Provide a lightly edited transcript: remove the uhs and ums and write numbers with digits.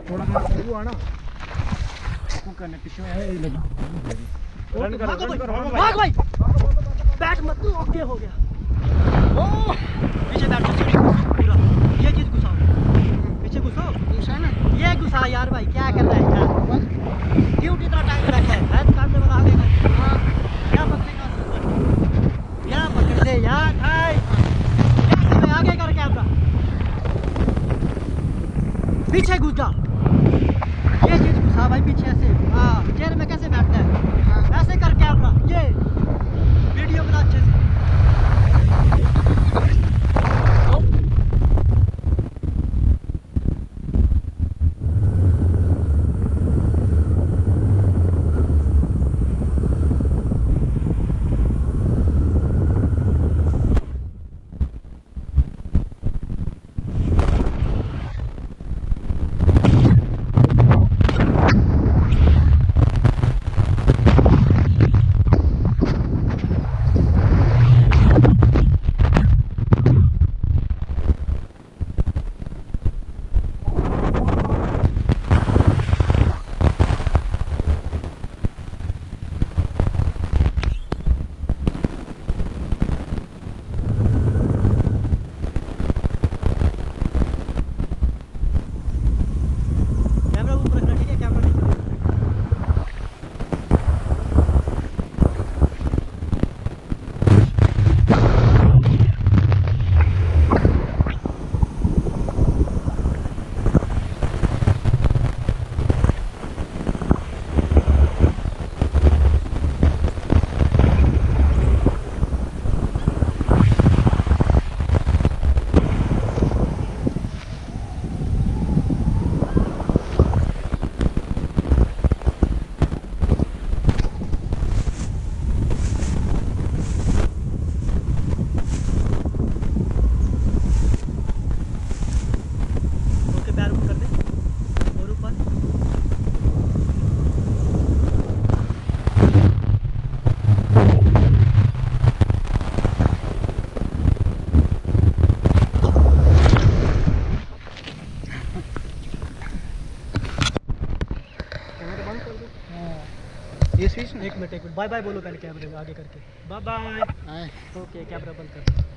थोड़ा वो आना को करने पीछे है लगी रन करो भाग भाई बैट मत तू ओके हो गया ओ पीछे बैठ पूरा ये चीज घुसाओ पीछे घुसाओ घुसा ना ये घुसा यार भाई क्या कर रहा है यार क्यों इतना टाइम रखा है बैट सामने वाला आगे हां क्या पकड़ेगा क्या पकड़ दे यार भाई कैसे आगे कर कैमरा पीछे घुस जा ये चीज घुसा भाई पीछे से हां चेयर में कैसे बैठता है ऐसे कर कैमरा ये वीडियो बना अच्छे से एक मिनट बाय बाय बोलो पहले कैमरे में आगे करके बाय बाय ओके कैमरा बंद कर